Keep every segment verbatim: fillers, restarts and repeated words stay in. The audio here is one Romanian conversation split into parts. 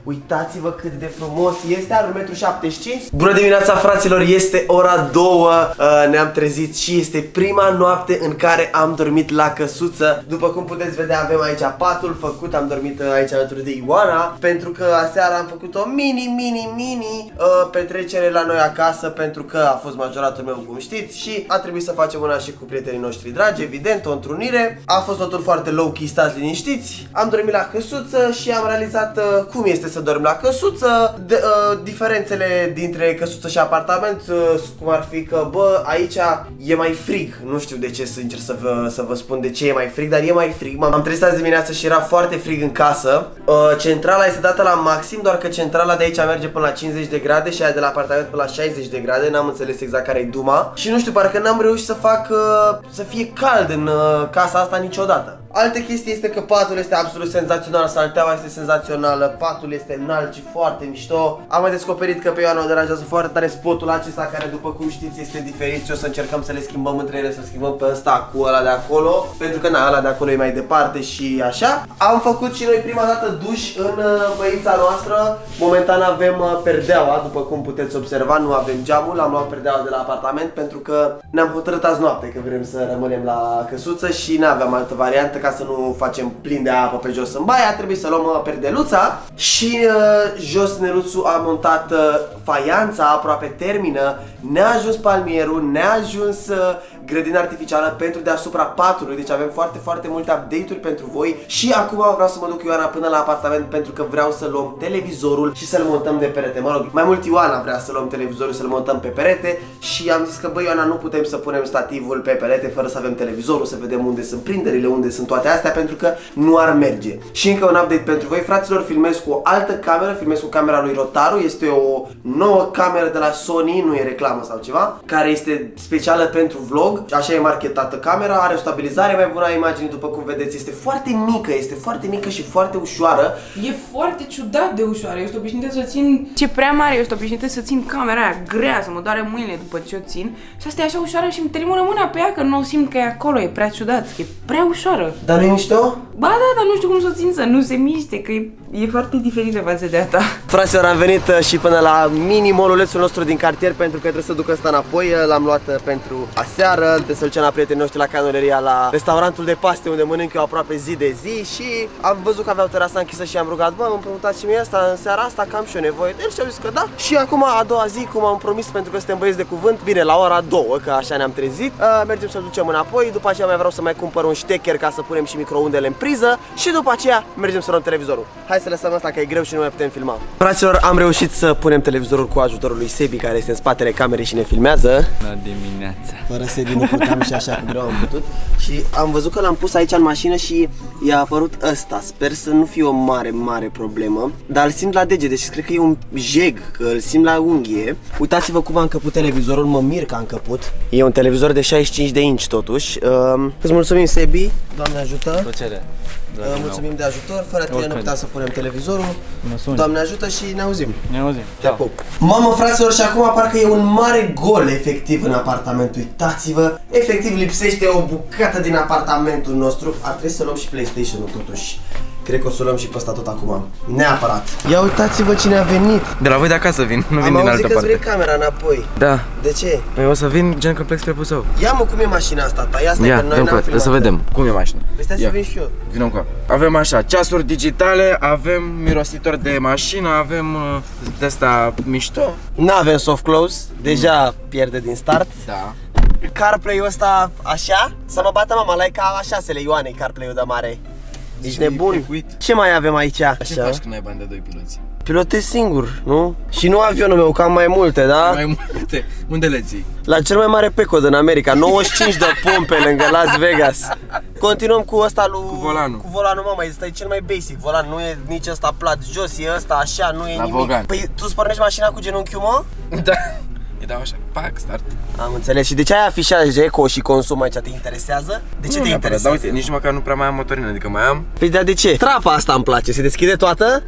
Uitați-vă cât de frumos este, are unu virgulă șaptezeci și cinci metri. Bună dimineața, fraților, este ora două, uh, ne-am trezit și este prima noapte în care am dormit la căsuță. După cum puteți vedea, avem aici patul făcut, am dormit aici alături de Ioana, pentru că aseară am făcut o mini, mini, mini uh, petrecere la noi acasă, pentru că a fost majoratul meu, cum știți, și a trebuit să facem una și cu prietenii noștri dragi, evident, o întrunire. A fost totul foarte low-key, stați liniștiți. Am dormit la căsuță și am realizat uh, cum este să dormi la căsuță, de, uh, diferențele dintre căsuță și apartament, uh, cum ar fi că, bă, aici e mai frig. Nu știu de ce, sincer să vă, să vă spun de ce e mai frig, dar e mai frig. M-am trezit azi dimineața și era foarte frig în casă. uh, Centrala este dată la maxim, doar că centrala de aici merge până la cincizeci de grade și aia de la apartament până la șaizeci de grade. N-am înțeles exact care e duma. Și nu știu, parcă n-am reușit să fac uh, să fie cald în uh, casa asta niciodată. Altă chestie este că patul este absolut senzațional, salteaua este senzațională, patul este înalt și foarte mișto. Am mai descoperit că pe Ioana o deranjează foarte tare spotul acesta, care după cum știți este diferit și o să încercăm să le schimbăm între ele, să schimbăm pe ăsta cu ăla de acolo, pentru că na, ăla de acolo e mai departe și așa. Am făcut și noi prima dată duș în băița noastră. Momentan avem perdeaua, după cum puteți observa, nu avem geamul, am luat perdeaua de la apartament pentru că ne-am hotărât azi noapte că vrem să rămânem la căsuță și n-aveam altă variantă. Ca să nu facem plin de apă pe jos în baia, trebuie să luăm uh, perdeluța. Și uh, jos Neluțu a montat uh, faianța aproape termină. Ne-a ajuns palmierul, ne-a ajuns uh, grădina artificială pentru deasupra patului. Deci avem foarte, foarte multe update-uri pentru voi. Și acum vreau să mă duc Ioana până la apartament, pentru că vreau să luăm televizorul și să-l montăm de perete. Mă rog, mai mult Ioana vrea să luăm televizorul, să-l montăm pe perete. Și am zis că, băi, Ioana, nu putem să punem stativul pe perete fără să avem televizorul, să vedem unde sunt prinderile, unde sunt toate astea, pentru că nu ar merge. Și încă un update pentru voi, fraților, filmez cu o altă cameră, filmez cu camera lui Rotaru. Este o nouă cameră de la Sony, nu e reclamă sau ceva, care este specială pentru vlog. Așa e marketată camera, are o stabilizare mai bună a imaginii, după cum vedeți. Este foarte mică, este foarte mică și foarte ușoară. E foarte ciudat de ușoară. Eu sunt obișnuită să țin ce prea mare, eu sunt obișnuită să țin camera aia grea, să mă doare mâinile după ce o țin. Și asta e așa ușoară și îmi tremură mâna pe ea, că nu o simt că e acolo, e prea ciudat, e prea ușoară. Dar nu e mișto? Ba da, dar nu știu cum să o țin să nu se miște, că e, e foarte diferită față de a ta. Fraților, am venit uh, și până la mini-molulețul nostru din cartier, pentru că trebuie să duc ăsta înapoi. L-am luat uh, pentru aseară, trebuie să-l ducem la prietenii noștri la canoleria, la restaurantul de paste, unde mănânc eu aproape zi de zi. Și am văzut că aveau terasa închisă și am rugat, bă, mă împrumutați și mie asta în seara asta, că am și eu nevoie de el. Și am zis că da. Și acum, a doua zi, cum am promis, pentru că suntem băieți de cuvânt, bine, la ora două, că așa ne-am trezit, uh, mergem să-l ducem înapoi. După aceea mai vreau să mai cumpăr un ștecher ca să punem și microundele în priză. Și după aceea mergem să luăm televizorul. Hai să lăsăm asta, că e greu și nu mai putem filma. Fraților, am reușit să punem televizorul cu ajutorul lui Sebi, care este în spatele camerei și ne filmează. La dimineața. Fără Sebi nu puteam și așa cu greu am putut. Și am văzut că l-am pus aici în mașină și i-a apărut ăsta. Sper să nu fie o mare, mare problemă. Dar îl simt la degete, deci cred că e un jeg, că îl simt la unghie. Uitați-vă cum a încăput televizorul, mă mir că a încăput. E un televizor de șaizeci și cinci de inci totuși. uh, Îți mulțumim, Sebi, Doamne ajută. Plăcere. uh, Mulțumim de ajutor, fără tine Oricând. nu puteam să punem televizorul. Doamne ajută și ne auzim. Ne auzim. Te pup. Mamă, fraților, și acum parcă e un mare gol efectiv în apartament. Uitați-vă, efectiv lipsește o bucată din apartamentul nostru. Ar trebui să luăm și PlayStation-ul totuși. Cred că o să luăm și pe ăsta tot acum. Neapărat. Ia uitați-vă cine a venit. De la voi de acasă vin, nu vin Am din altă auzit că-ți parte. vrei camera înapoi. Da. De ce? Păi o să vin gen complex spre Buzău. Ia mă, cum e mașina asta ta? Ia stai, Ia, că noi dăm n-am cu filmat. să vedem cum e mașina. Păi stai să vin și eu. Vinăm cu avem așa, ceasuri digitale, avem mirositor de mașină, avem uh, de asta mișto. N-avem soft close, deja pierde din start. Da. CarPlay-ul ăsta așa? Să mă bată mama, like ca a șasele Ioanei CarPlay-ul de mare. Ești nebun? Ce mai avem aici? Așa. Ce faci când ai bani de doi piloți? Pilotez singur, nu? Și nu avionul meu, că am mai multe, da? Mai multe. Unde le ții? La cel mai mare pecod în America, nouăzeci și cinci de pompe lângă Las Vegas. Continuăm cu ăsta lui... Cu volanul. Cu volanul, mama, ăsta e cel mai basic. Volan nu e nici ăsta plat jos, e ăsta așa, nu e La nimic. Vogan. Păi tu spornești mașina cu genunchiul, mă? Da. Îi dau așa, pac, start. Am înțeles. Și de ce ai afișaj de eco și consum aici? Te interesează? De ce Nu te neapărat, interesează? dar uite, nici măcar nu prea mai am motorină, adică mai am. Păi dar de ce? Trapa asta îmi place, se deschide toată?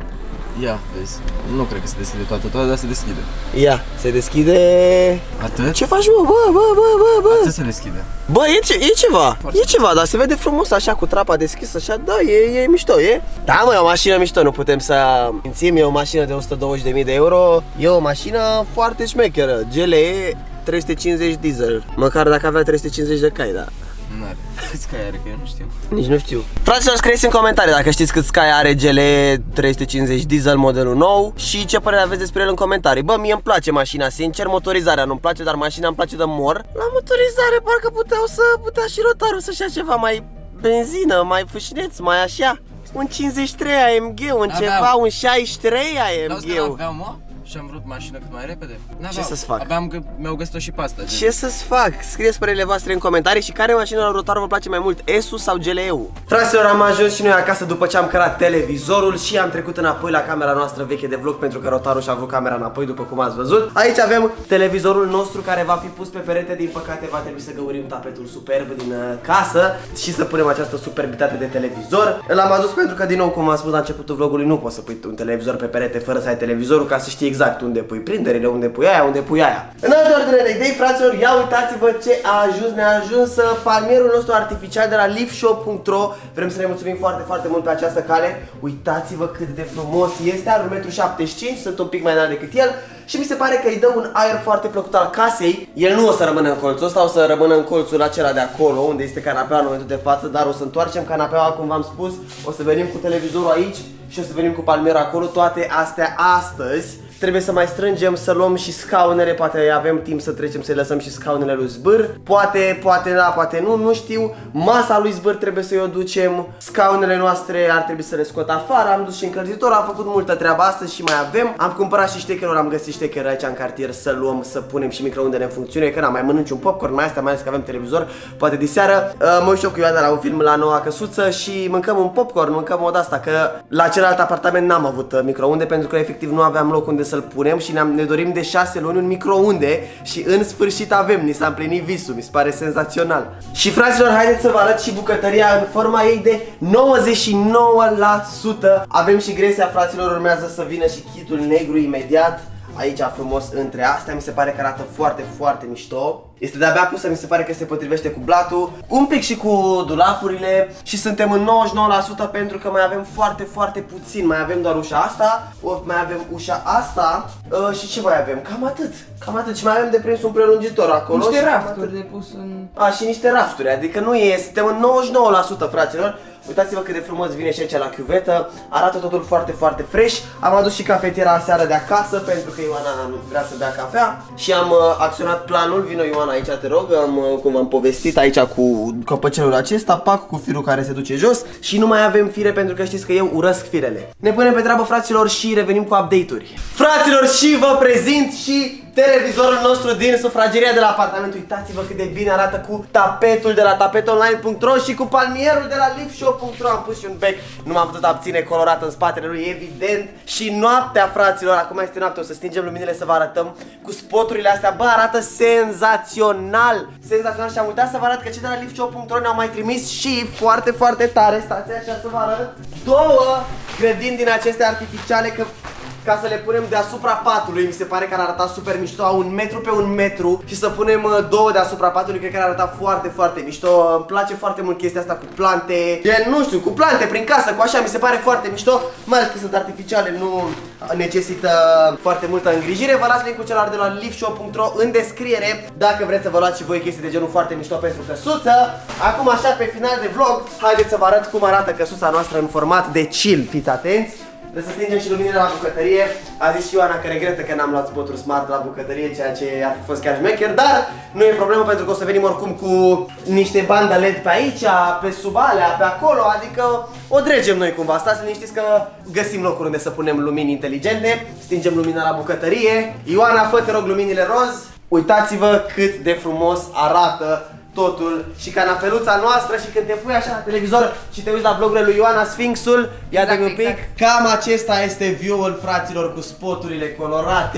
Ia, vezi. Nu cred că se deschide toată, toată, dar se deschide. Ia, se deschide... Atât? Ce faci, bă, bă, bă, bă, bă, bă? Atât se deschide. Bă, e, ce, e ceva, Foarte e ceva, dar se vede frumos așa cu trapa deschisă, așa, da, e, e mișto, e? Da, mă, e o mașină mișto, nu putem să mințim, e o mașină de o sută douăzeci de mii de euro, e o mașină foarte șmecheră, G L E trei sute cincizeci diesel, măcar dacă avea trei sute cincizeci de cai, da. N-are. Câți cai are, că eu nu știu. Nici nu știu. Fraților, scrieți în comentarii dacă știți cât Sky are G L E trei sute cincizeci diesel modelul nou și ce părere aveți despre el în comentarii. Bă, mie îmi place mașina, sincer, motorizarea nu-mi place, dar mașina îmi place de mor. La motorizare parcă puteau să putea și rotarul să-și ia ceva mai benzină, mai fâșneț, mai așa. Un cincizeci și trei A M G, un ceva, un șaizeci și trei A M G. Și am vrut mașină cât mai repede. Ce să-ți fac? Abia mi-au găsit-o și pe asta. Ce să-ți fac? Scrieți părerile voastre în comentarii și care mașină la rotar vă place mai mult, S-ul sau G L E-ul? Fraților, am ajuns și noi acasă după ce am cărat televizorul și am trecut înapoi la camera noastră veche de vlog pentru că rotarul și-a vrut camera înapoi, după cum ați văzut. Aici avem televizorul nostru care va fi pus pe perete, din păcate va trebui să găurim tapetul superb din uh, casă și să punem această superbitate de televizor. L-am adus pentru că, din nou, cum am spus la începutul vlogului, nu poți să pui un televizor pe perete fără să ai televizorul ca să știi exact unde pui prinderile, unde pui aia, unde pui aia. În altă ordine de idei, fraților, ia uitați-vă ce a ajuns, ne-a ajuns palmierul nostru artificial de la liftshop punct ro. Vrem să ne mulțumim foarte, foarte mult pe această cale. Uitați-vă cât de frumos este, are un metru șaptezeci și cinci, sunt un pic mai înalt decât el și mi se pare că îi dă un aer foarte plăcut al casei. El nu o să rămână în colțul ăsta, o să rămână în colțul acela de acolo, unde este canapeaua în momentul de față, dar o să întoarcem canapeaua, cum v-am spus, o să venim cu televizorul aici și o să venim cu palmierul acolo, toate astea astăzi. Trebuie să mai strângem, să luăm și scaunele, poate avem timp să trecem să-i lăsăm și scaunele lui Zbâr. Poate, poate da, poate nu, nu știu. Masa lui Zbâr trebuie să-i o ducem. Scaunele noastre ar trebui să le scot afară. Am dus și încălzitor, am făcut multă treabă astăzi și mai avem. Am cumpărat și ștecherul, am găsit ștecher aici în cartier să luăm, să punem și microundele în funcțiune. Că n-am mai mănânci un popcorn, mai astea, mai ales că avem televizor. Poate diseară uh, mă uit eu cu Ioana la un film la noua căsuță și mâncăm un popcorn, mâncăm o de-asta. Că la celălalt apartament n-am avut uh, microunde pentru că efectiv nu aveam loc unde să-l punem și ne, ne dorim de șase luni un microunde și în sfârșit avem, ni s-a împlinit visul, mi se pare senzațional. Și fraților, haideți să vă arăt și bucătăria în forma ei de nouăzeci și nouă la sută. Avem și gresia, fraților, urmează să vină și kitul negru imediat. Aici frumos între astea, mi se pare că arată foarte, foarte mișto. Este de-abia pusă, mi se pare că se potrivește cu blatul, un pic și cu dulapurile și suntem în nouăzeci și nouă la sută pentru că mai avem foarte, foarte puțin. Mai avem doar ușa asta, mai avem ușa asta uh, și ce mai avem? Cam atât, cam atât și mai avem de prins un prelungitor acolo. Niște rafturi de pus în... A, și niște rafturi, adică nu e, suntem în nouăzeci și nouă la sută, fraților. Uitați-vă cât de frumos vine și aici la chiuvetă. Arată totul foarte, foarte fresh. Am adus și cafetiera aseară de acasă pentru că Ioana vrea să bea cafea și am uh, acționat planul. Vino Ioana aici, te rog, am, uh, cum am povestit aici cu căpăcelul acesta, pac cu firul care se duce jos și nu mai avem fire pentru că știți că eu urăsc firele. Ne punem pe treabă, fraților, și revenim cu update-uri. Fraților, și vă prezint și televizorul nostru din sufrageria de la apartament. Uitați-vă cât de bine arată cu tapetul de la tapet online punct ro și cu palmierul de la liftshop punct ro. Am pus și un bec, nu m-am putut abține, colorat în spatele lui, evident. Și noaptea, fraților, acum este noapte, o să stingem luminile să vă arătăm cu spoturile astea. Bă, arată senzațional, senzațional. Și am uitat să vă arăt că cei de la liftshop punct ro ne-au mai trimis și foarte, foarte tare. Stați așa să vă arăt două grădini din acestea artificiale, că ca să le punem deasupra patului. Mi se pare că ar arăta super mișto. Au un metru pe un metru și să punem două deasupra patului. Cred că ar arăta foarte, foarte mișto. Îmi place foarte mult chestia asta cu plante, gen, nu știu, cu plante prin casă, cu așa, mi se pare foarte mișto. Mai ales că sunt artificiale, nu necesită foarte multă îngrijire. Vă las link-ul celor de la liftshop punct ro în descriere dacă vreți să vă luați și voi chestii de genul foarte mișto pentru căsuță. Acum, așa, pe final de vlog, haideți să vă arăt cum arată căsuța noastră în format de chill. Fiți atenți. Trebuie să stingem și luminile la bucătărie. A zis și Ioana că regretă că n-am luat spoturi smart la bucătărie, ceea ce ar fi fost chiar șmecher, dar nu e problemă pentru că o să venim oricum cu niște bandă L E D pe aici, pe sub alea, pe acolo, adică o dregem noi cumva. Stați liniștiți că găsim locuri unde să punem lumini inteligente. Stingem lumina la bucătărie. Ioana, fă, te rog, luminile roz. Uitați-vă cât de frumos arată totul și canapeluța noastră și când te pui așa la televizor și te uiți la vlogurile lui Ioana Sfinxul, ia exact, un pic, exact. Cam acesta este view-ul, fraților, cu spoturile colorate,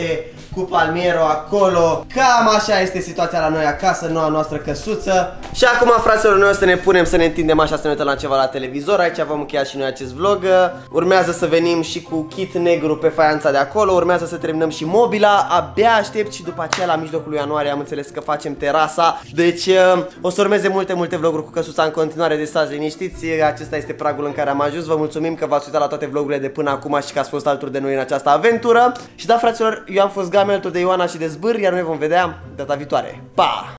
cu palmiero acolo. Cam așa este situația la noi acasă, noua noastră căsuță. Și acum, fraților, noi o să ne punem să ne întindem așa, să ne uităm la ceva la televizor. Aici vom încheia și noi acest vlog. Urmează să venim și cu kit negru pe faianța de acolo. Urmează să terminăm și mobila. Abia aștept și după aceea la mijlocul lui ianuarie am înțeles că facem terasa. Deci o să urmeze multe, multe vloguri cu căsuța în continuare, de stați liniștiți. Acesta este pragul în care am ajuns. Vă mulțumim că v-ați uitat la toate vlogurile de până acum și că ați fost alături de noi în această aventură. Și da, fraților, eu am fost Gamel, alături de Ioana și de Zbâr, iar noi vom vedea data viitoare. Pa!